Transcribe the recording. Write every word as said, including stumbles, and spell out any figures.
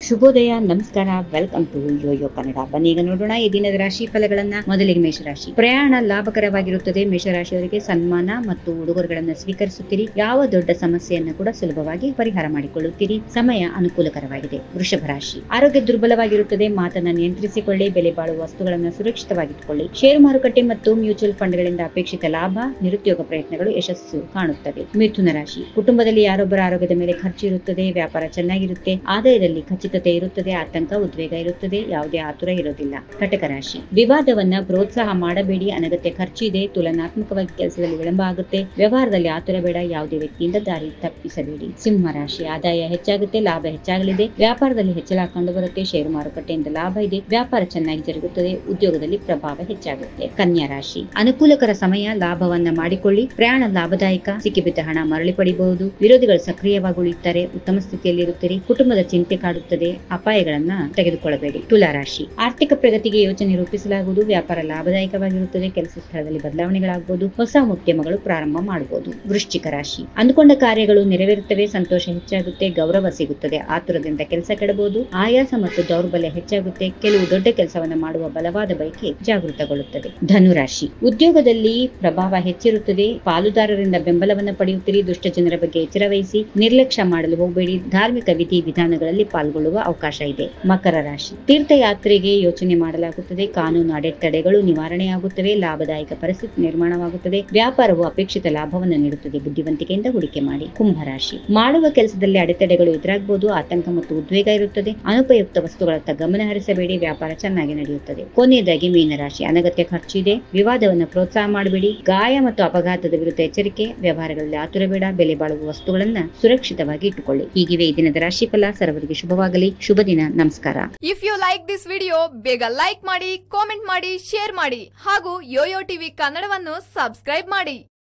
ಶುಭೋದಯ, ನಮಸ್ಕಾರ, welcome to Yoyo Kannada. ಬನ್ನಿ ಈಗ ನೋಡೋಣ ಈ ದಿನದ ರಾಶಿ ಫಲಗಳನ್ನ. ಮೊದಲಿಗೆ ಮೇಷರಾಶಿ. ಪ್ರಯಾಣ ಲಾಭಕರವಾಗಿರುತ್ತದೆ. ಮೇಷರಾಶಿಯವರಿಗೆ ಸನ್ಮಾನ ಮತ್ತು ಉಡುಗೊರೆಗಳನ್ನು ಸ್ವೀಕರಿಸುತ್ತೀರಿ. ಯಾವ ದೊಡ್ಡ ಸಮಸ್ಯೆಯನ್ನು ಕೂಡ ಸುಲಭವಾಗಿ ಪರಿಹಾರ ಮಾಡಿಕೊಳ್ಳುತ್ತೀರಿ. ಸಮಯ ಅನುಕೂಲಕರವಾಗಿದೆ. ವೃಷಭ ರಾಶಿ. ಆರೋಗ್ಯ ದುರ್ಬಲವಾಗಿರುತ್ತದೆ. ಮಾತನ್ನ ನಿಯಂತ್ರಿಸಿಕೊಳ್ಳಿ. ಬೆಲೆ ಬಾಳುವ ವಸ್ತುಗಳನ್ನು ಸುರಕ್ಷಿತವಾಗಿಟ್ಟುಕೊಳ್ಳಿ. ಷೇರು ಮಾರುಕಟ್ಟೆ ಮತ್ತು ಮ್ಯೂಚುವಲ್ ಫಂಡ್ಗಳಿಂದ ಅಪೇಕ್ಷಿತ ಲಾಭ, ನಿರುದ್ಯೋಗ ಪ್ರಯತ್ನಗಳು ಯಶಸ್ಸು ಕಾಣುತ್ತವೆ. ಮಿಥುನ ರಾಶಿ. ಕುಟುಂಬದಲ್ಲಿ ಯಾರೊಬ್ಬರ ಆರೋಗ್ಯದ ಮೇಲೆ ಖರ್ಚು ಇರುತ್ತದೆ. ವ್ಯಾಪಾರ ಚೆನ್ನಾಗಿರುತ್ತೆ. ಆದಾಯದಲ್ಲಿ ಖಚಿತತೆ ಇರುತ್ತದೆ. ಆತಂಕ, ಉದ್ವೇಗ ಇರುತ್ತದೆ. ಯಾವುದೇ ಆತುರ ಇರೋದಿಲ್ಲ. ಕಟಕ ರಾಶಿ. ವಿವಾದವನ್ನ ಪ್ರೋತ್ಸಾಹ ಮಾಡಬೇಡಿ. ಅನಗತ್ಯ ಖರ್ಚು ಇದೆ. ತುಲನಾತ್ಮಕವಾಗಿ ಕೆಲಸದಲ್ಲಿ ವಿಳಂಬ ಆಗುತ್ತೆ. ವ್ಯವಹಾರದಲ್ಲಿ ಆತುರ ಬೇಡ. ಯಾವುದೇ ವ್ಯಕ್ತಿಯಿಂದ ದಾರಿ ತಪ್ಪಿಸಬೇಡಿ. ಸಿಂಹ ರಾಶಿ. ಆದಾಯ ಹೆಚ್ಚಾಗುತ್ತೆ. ಲಾಭ ಹೆಚ್ಚಾಗಲಿದೆ. ವ್ಯಾಪಾರದಲ್ಲಿ ಹೆಚ್ಚಳ ಕಂಡು ಬರುತ್ತೆ. ಷೇರು ಮಾರುಕಟ್ಟೆಯಿಂದ ಲಾಭ ಇದೆ. ವ್ಯಾಪಾರ ಚೆನ್ನಾಗಿ ಜರುಗುತ್ತದೆ. ಉದ್ಯೋಗದಲ್ಲಿ ಪ್ರಭಾವ ಹೆಚ್ಚಾಗುತ್ತೆ. ಕನ್ಯಾ ರಾಶಿ. ಅನುಕೂಲಕರ ಸಮಯ. ಲಾಭವನ್ನ ಮಾಡಿಕೊಳ್ಳಿ. ಪ್ರಯಾಣ ಲಾಭದಾಯಕ. ಸಿಕ್ಕಿಬಿದ್ದ ಹಣ ಮರಳಿ ಪಡಿಬಹುದು. ವಿರೋಧಿಗಳು ಸಕ್ರಿಯವಾಗಿ ಉಳಿಯುತ್ತಾರೆ. ಉತ್ತಮ ಸ್ಥಿತಿಯಲ್ಲಿ ಇರುತ್ತೀರಿ. ಕುಟುಂಬದ ಚಿಂತೆ ಕಾಡುತ್ತದೆ. ಅಪಾಯಗಳನ್ನ ತೆಗೆದುಕೊಳ್ಳಬೇಡಿ. ತುಲಾ ರಾಶಿ. ಆರ್ಥಿಕ ಪ್ರಗತಿಗೆ ಯೋಜನೆ ರೂಪಿಸಲಾಗುವುದು. ವ್ಯಾಪಾರ ಲಾಭದಾಯಕವಾಗಿರುತ್ತದೆ. ಕೆಲಸ ಸ್ಥಳದಲ್ಲಿ ಬದಲಾವಣೆಗಳಾಗಬಹುದು. ಹೊಸ ಉದ್ಯಮಗಳು ಪ್ರಾರಂಭ ಮಾಡಬಹುದು. ವೃಶ್ಚಿಕ ರಾಶಿ. ಅಂದುಕೊಂಡ ಕಾರ್ಯಗಳು ನೆರವೇರುತ್ತವೆ. ಸಂತೋಷ ಹೆಚ್ಚಾಗುತ್ತೆ. ಗೌರವ ಸಿಗುತ್ತದೆ. ಆತುರದಿಂದ ಕೆಲಸ ಕೆಡಬಹುದು. ಆಯಾಸ ಮತ್ತು ದೌರ್ಬಲ್ಯ ಹೆಚ್ಚಾಗುತ್ತೆ. ಕೆಲವು ದೊಡ್ಡ ಕೆಲಸವನ್ನ ಮಾಡುವ ಬಲವಾದ ಬಯಕೆ ಜಾಗೃತಗೊಳ್ಳುತ್ತದೆ. ಧನುರಾಶಿ. ಉದ್ಯೋಗದಲ್ಲಿ ಪ್ರಭಾವ ಹೆಚ್ಚಿರುತ್ತದೆ. ಪಾಲುದಾರರಿಂದ ಬೆಂಬಲವನ್ನ ಪಡೆಯುತ್ತೀರಿ. ದುಷ್ಟ ಜನರ ಬಗ್ಗೆ ಎಚ್ಚರ ವಹಿಸಿ. ನಿರ್ಲಕ್ಷ್ಯ ಮಾಡಲು ಹೋಗಬೇಡಿ. ಧಾರ್ಮಿಕ ವಿಧಿ ವಿಧಾನಗಳಲ್ಲಿ ಪಾಲ್ಗೊಳ್ಳುವ ಅವಕಾಶ ಇದೆ. ಮಕರ ರಾಶಿ. ತೀರ್ಥಯಾತ್ರೆಗೆ ಯೋಚನೆ ಮಾಡಲಾಗುತ್ತದೆ. ಕಾನೂನು ಅಡೆತಡೆಗಳು ನಿವಾರಣೆಯಾಗುತ್ತವೆ. ಲಾಭದಾಯಕ ಪರಿಸ್ಥಿತಿ ನಿರ್ಮಾಣವಾಗುತ್ತದೆ. ವ್ಯಾಪಾರವು ಅಪೇಕ್ಷಿತ ಲಾಭವನ್ನು ನೀಡುತ್ತದೆ. ಬುದ್ಧಿವಂತಿಕೆಯಿಂದ ಹೂಡಿಕೆ ಮಾಡಿ. ಕುಂಭರಾಶಿ. ಮಾಡುವ ಕೆಲಸದಲ್ಲಿ ಅಡೆತಡೆಗಳು ಎದುರಾಗಬಹುದು. ಆತಂಕ ಮತ್ತು ಉದ್ವೇಗ ಇರುತ್ತದೆ. ಅನುಪಯುಕ್ತ ವಸ್ತುಗಳತ್ತ ಗಮನ ಹರಿಸಬೇಡಿ. ವ್ಯಾಪಾರ ಚೆನ್ನಾಗಿ ನಡೆಯುತ್ತದೆ. ಕೊನೆಯದಾಗಿ ಮೀನರಾಶಿ. ಅನಗತ್ಯ ಖರ್ಚು ಇದೆ. ವಿವಾದವನ್ನು ಪ್ರೋತ್ಸಾಹ ಮಾಡಬೇಡಿ. ಗಾಯ ಮತ್ತು ಅಪಘಾತದ ವಿರುದ್ಧ ಎಚ್ಚರಿಕೆ. ವ್ಯವಹಾರಗಳಲ್ಲಿ ಆತುರ ಬೇಡ. ಬೆಲೆ ಬಾಳುವ ವಸ್ತುಗಳನ್ನ ಸುರಕ್ಷಿತವಾಗಿ ಇಟ್ಟುಕೊಳ್ಳಿ. ಹೀಗಿವೆ ಈ ದಿನದ ರಾಶಿಫಲ. ಸರ್ವರಿಗೆ ಶುಭವಾಗಲಿ. ಶುಭ ದಿನ. ನಮಸ್ಕಾರ. If you like this video, ಬೇಗ ಲೈಕ್ ಮಾಡಿ, ಕಾಮೆಂಟ್ ಮಾಡಿ, ಶೇರ್ ಮಾಡಿ ಹಾಗೂ ಯೋಯೋ ಟಿವಿ ಕನ್ನಡವನ್ನು ಸಬ್ಸ್ಕ್ರೈಬ್ ಮಾಡಿ.